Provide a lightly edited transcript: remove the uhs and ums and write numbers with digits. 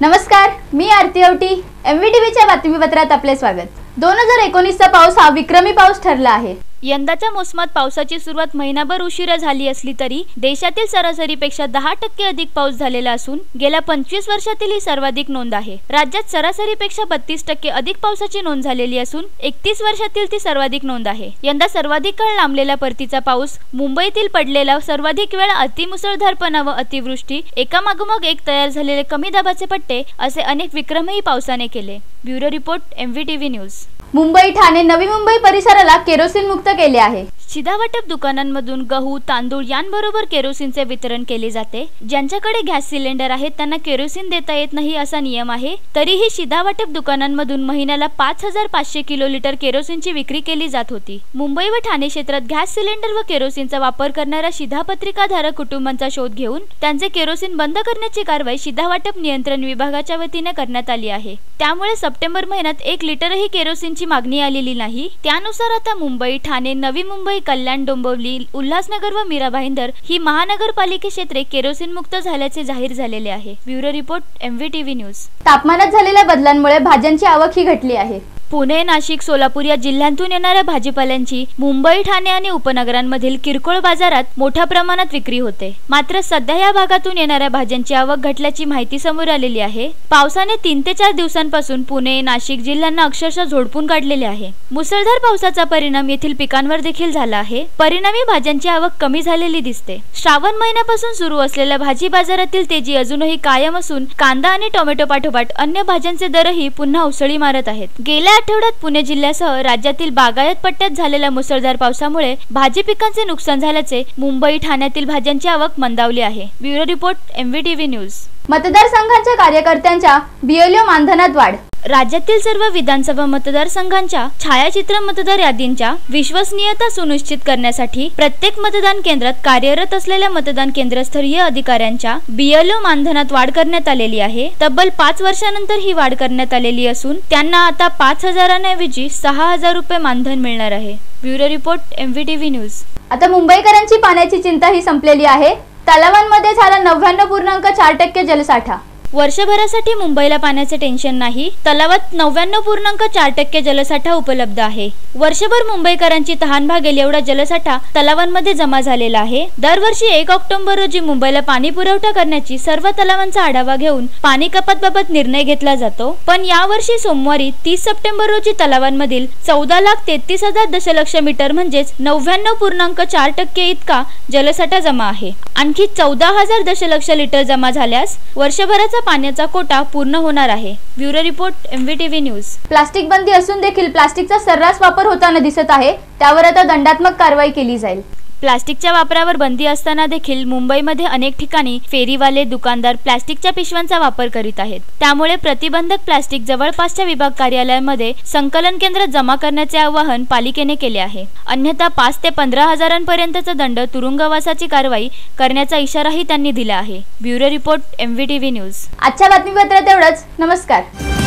नमस्कार, मी आरती औटी MVTVच्या बातमीपत्रात आपले स्वागत। 2019चा पाऊस हा विक्रमी पाऊस ठरला आहे। यंदाच्या मोसमात पावसाची सुरुवात महिनाभर उशिरा झाली असली तरी देशातील सरासरीपेक्षा 10% अधिक पाऊस झालेला असून गेल्या 25 वर्षातील ही सर्वाधिक नोंद आहे। राज्यात सरासरीपेक्षा 32% अधिक पावसाची नोंद झालेली असून 31 वर्षातील ती सर्वाधिक नोंद आहे। यंदा सर्वाधिक काळ लांबलेला परतीचा पाऊस, मुंबईतील पडलेला सर्वाधिक वेळ अतिमुसळधारपणा व अतिवृष्टी, एकामागोमाग एक तयार झालेले कमी दाबाचे पट्टे असे अनेक विक्रमही पावसाने केले। Bureau report MVTV news. Mumbai Thane Navi Mumbai परिसराला केरोसिन मुक्त केले आहे। शिधा वाटप दुकानांमधून गहू, तांदूळ यांबरोबर केरोसिनचे वितरण केले जाते। ज्यांच्याकडे गॅस सिलेंडर आहे त्यांना केरोसिन देता येत नाही असा नियम आहे। तरीही शिधा वाटप दुकानांमधून महिन्याला 5500 किलोलीटर केरोसिनची विक्री केली जात होती। मुंबई व ठाणे क्षेत्रात गॅस सिलेंडर व केरोसिनचा वापर करणाऱ्या शिधापत्रिकाधारक कुटुंबांचा शोध घेऊन त्यांचे केरोसिन बंद करण्याची कारवाई शिधा वाटप नियंत्रण विभागाच्या वतीने करण्यात आली आहे। त्यामुळे सप्टेंबर महिन्यात 1 लिटरही केरोसिनची मागणी आलेली नाही। त्यानुसार आता मुंबई, ठाणे, नवी मुंबई, कल्याण, डोंबिवली, उल्हासनगर व मीरा भाईंदर ही महानगरपालिका क्षेत्रे केरोसिन मुक्त झाल्याचे जाहीर झालेले आहे। Bureau report MVTV news. तापमानात झालेल्या बदलांमुळे भाज्यांची आवक ही घटली आहे। पुणे, नाशिक, सोलापूर या जिल्ह्यांतून येणाऱ्या भाजीपाल्यांची मुंबई, ठाणे आणि उपनगरांमधील किरकोळ बाजारात मोठ्या प्रमाणात विक्री होते। मात्र सध्या या भागातून येणाऱ्या भाज्यांची आवक घटल्याची माहिती समोर आलेली आहे। पावसाने 3 ते 4 दिवसांपासून पुणे, नाशिक जिल्ह्यांना अक्षरशः झोडपून काढलेले आहे। मुसळधार पावसाचा परिणाम येथील पिकांवर देखील झाला आहे। परिणामी भाज्यांची आवक कमी झालेली दिसते। श्रावण महिन्यापासून सुरू असलेल्या भाजी बाजारातील तेजी अजूनही कायम असून कांदा आणि टोमॅटो पाठोपाठ अन्य भाज्यांचे दरही पुन्हा उसळी मारत आहेत। गेल्या आठवड्यात पुणे जिल्ह्यासह राज्यातील बागायत पट्ट्यात झालेल्या मुसळधार पावसामुळे भाजी पिकांचे नुकसान झाल्याचे मुंबई, ठाण्यातील भाज्यांची आवक मंदावली आहे। Bureau report MVTV news. मतदारसंघांच्या कार्यकर्त्यांच्या BLO मानधनात वाढ। राज्यातील सर्व विधानसभा मतदारसंघांच्या छायाचित्र मतदार यादींच्या विश्वसनीयता सुनिश्चित करण्यासाठी प्रत्येक मतदान केंद्रात कार्यरत असलेल्या मतदान केंद्रस्तरीय अधिकाऱ्यांच्या BLO मानधनात वाढ करण्यात आलेली आहे। तब्बल 5 वर्षानंतर ही वाढ करण्यात आलेली असून त्यांना आता 5000 ऐवजी 6000 रुपये मानधन मिळणार आहे। Bureau report MVTV news. आता मुंबईकरांची पाण्याची चिंता ही संपलेली आहे। तलावांमध्ये झाला 99.4% जलसाठा। वर्षभरासाठी मुंबईला पाण्याचे टेन्शन नाही। तलावात 99.4% जलसाठा उपलब्ध आहे। वर्षभर मुंबईकरांची तहान भागेल एवढा जलसाठा तलावांमध्ये जमा झालेला आहे। दरवर्षी 1 ऑक्टोबर रोजी मुंबईला पाणी पुरवठा करण्याची सर्व तलावांचा आढावा घेऊन पाणी कपातबाबत निर्णय घेतला जातो। पण यावर्षी सोमवारी 30 सप्टेंबर रोजी तलावांमधील 14,33,000 दशलक्ष मीटर म्हणजेच 99.4% इतका जलसाठा जमा आहे। आणखी 14,000 दशलक्ष लिटर जमा झाल्यास वर्षभराचा पाण्याचा कोटा पूर्ण होणार आहे। Bureau report MVTV news. Plastic बंदी असून देखील प्लास्टिकचा सर्रास वापर होताना दिसत आहे। त्यावर आता दंडात्मक कारवाई केली जाईल। प्लास्टिकच्या वापरावर बंदी असताना देखील मुंबईमध्ये अनेक ठिकाणी फेरीवाले, दुकानदार प्लास्टिकच्या पिशव्यांचा वापर करीत आहेत। त्यामुळे प्रतिबंधक प्लास्टिक जवळपासच्या विभाग कार्यालयामध्ये संकलन केंद्रात जमा करण्याचे आवाहन पालिकेने केले आहे। अन्यथा 5 ते 15,000 पर्यंतचा दंड, तुरुंगवासाची कारवाई करण्याचा इशाराही त्यांनी दिला आहे। Bureau report MVTV news. आजच्या बातमीपत्रात एवढंच। नमस्कार।